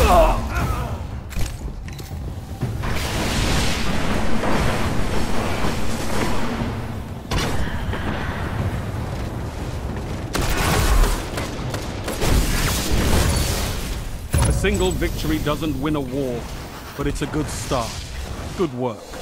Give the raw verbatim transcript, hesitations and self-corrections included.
A single victory doesn't win a war, but it's a good start. Good work.